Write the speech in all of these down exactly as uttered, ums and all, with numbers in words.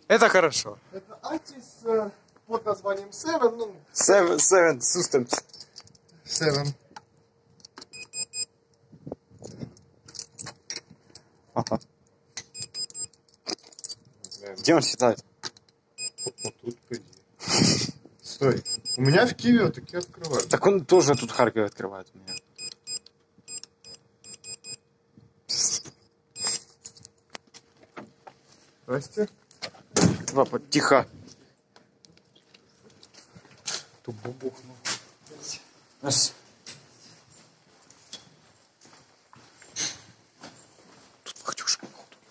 Это хорошо. Это Атис э, под названием Seven. Ну, Seven, seven Systems. Seven. Ага. Где он считает? Вот тут, по идее. Стой. У меня в Киеве вот такие открывают. Так он тоже тут в Харькове открывает у меня. Здрасте. Папа, тихо. Тут бубухнул. Раз. Тут Катюшка.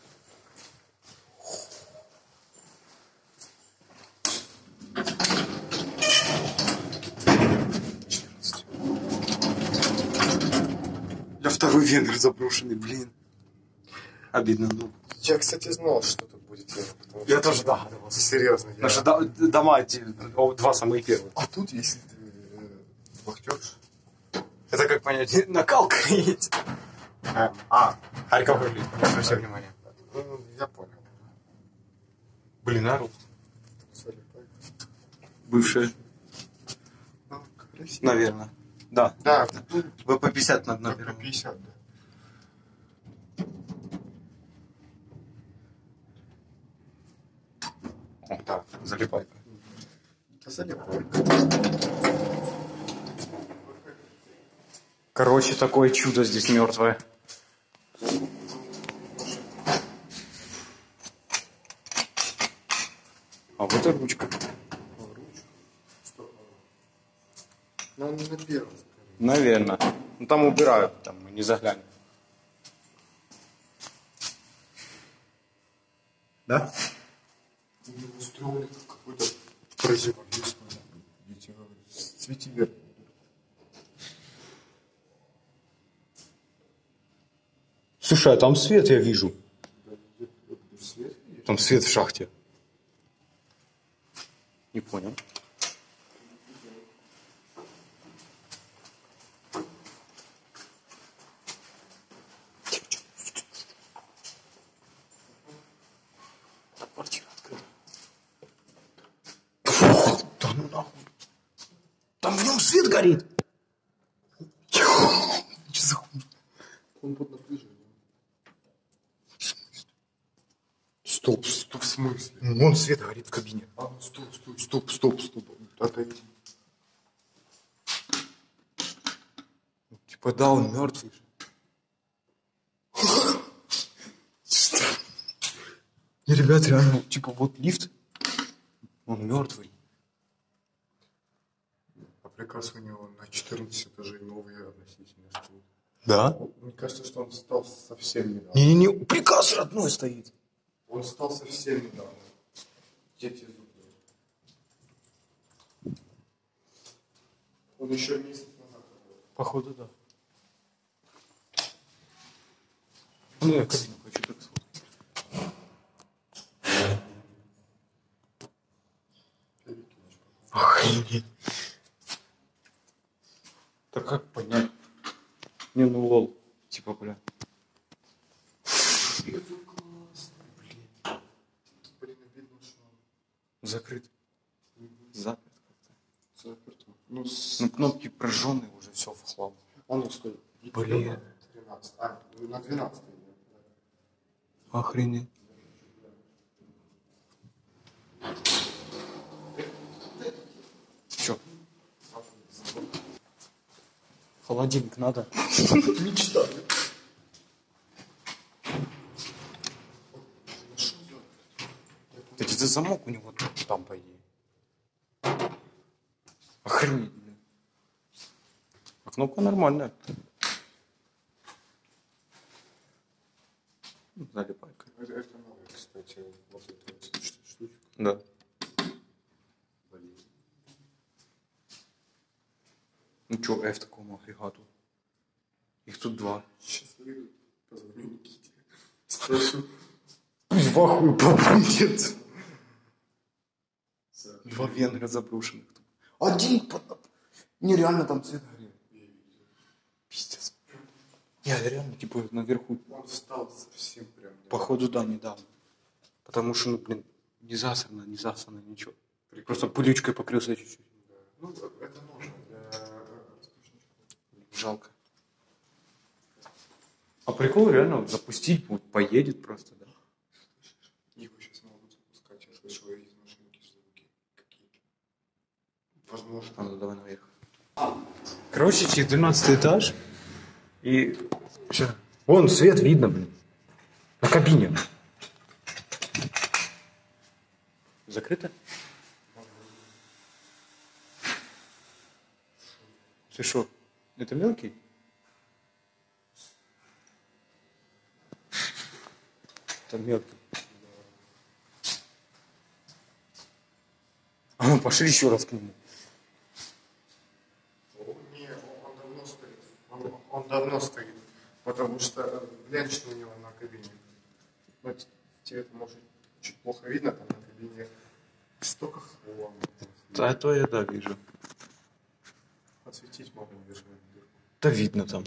Я второй венгер заброшенный, блин. Обидно, ну. Я, кстати, знал, что тут будет венгер. Я тоже догадывался. Серьезно. Я... Наши до- дома эти, о, два самые первые. А тут, если ты э, вахтерш... Это как понять, накалка едет. А, а Харьков рулит, обращай внимание. Ну, я понял. Блин, народ. Солипай. Бывшие, Ну, красиво. наверное. Да. Да, Вы по пятьдесят на дно по первом. пятьдесят, да. О, да, залипайка. Да залипай. Короче, такое чудо здесь мертвое. А вот и ручка. Ну, он не на первом, скорее. Наверное. Ну там убирают, там мы не заглянем. Да? У него устроили какой-то противовес. Видите, цвети вверх. Слушай, а там свет я вижу. Свет есть? Там свет в шахте. Не понял. Квартира открыта. Да ну нахуй. Там в нем свет горит. Что за хуйня? Он под напряжением. Стоп, стоп. В смысле? Вон свет горит в кабине. А, стоп, стоп, стоп, стоп, стоп. Отойди. Типа да, он мертвый. Не, ребят, реально, типа вот лифт, он мертвый. А приказ у него на четырнадцать этажей новые относительно стоит. Да? Мне кажется, что он стал совсем недавно. Не-не-не, приказ родной стоит. Он стал совсем недавно. Я тебе зуб даю. Он еще месяц назад работал. Походу, да. Ну, я кабину хочу так сфоткать. Охренеть. Так как понять? Не, ну лол. Типа, бля. Это классно, блин. Блин, обидно, что он Закрыт. Заперт как-то. заперт. Ну, с... Ну, кнопки прожженные уже, все в хлам. А ну, стой. Блин. тринадцать. А, на двенадцать. Охренеть. Чё? Холодильник надо. Мечта. Так это замок у него там, по идее. Охренеть, блин. А кнопка нормальная. Залипайка. Это, это новая, кстати, вот эта вот штучка. Да. Блин. Ну чё, F такому агрегату? Их тут два. Сейчас выйду, позвоню Никите. Спрошу. Пусть в ахуе побудет. Два венгра заброшенных. Один под... Нереально там цвет горел. Пиздец. Я реально, типа, наверху. Он встал совсем прям. Походу, да, недавно. Потому что, ну, блин, Не засрано, не засрано, ничего. Просто пылючкой покрылся чуть-чуть. Да. Ну, это нужно для распушничков. Жалко. А прикол реально запустить, вот, поедет просто, да? Его сейчас могут запускать. Я слышал из машинки звуки какие-то. Возможно. А, ну давай наверх. Короче, четырнадцатый этаж. И... Сейчас. Вон, свет видно, блин. На кабине. Закрыто? Ты что, это мелкий? Это мелкий. А ну пошли еще раз к нему. Не, он давно стоит. Он, он давно стоит. Потому что глянь, что у него на кабине. Вот тебе это может чуть плохо видно, там на кабине столько хлама. Да, то я да вижу. Отсветить можно держать дырку. Да видно там.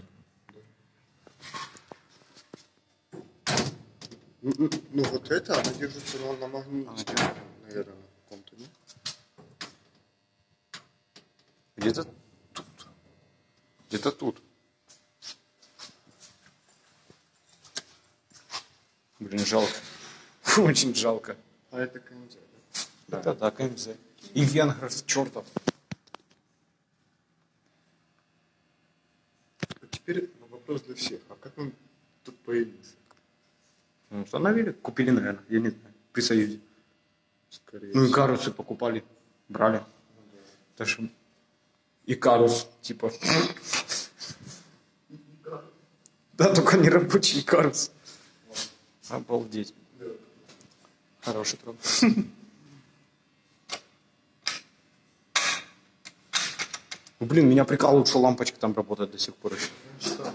Ну, ну, ну вот это, она держится ну, на магните, Ага. наверное, на каком-то, да? Где-то тут. Где-то тут. Блин, жалко. Очень жалко. А это КМЗ, да? Да, да, КМЗ. И венгр чертов. А теперь вопрос для всех. А как он тут появился? Ну, установили, купили, наверное, я не знаю, при Союзе. Скорее Ну и всего. карусы покупали, брали. Так что и карус, типа. Да, только не рабочий карус. Обалдеть. Да. Хороший труд. Ну, блин, меня прикалывает, что лампочка там работает до сих пор еще. Что?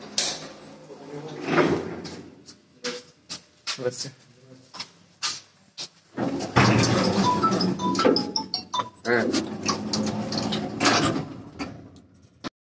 Здравствуйте. Э,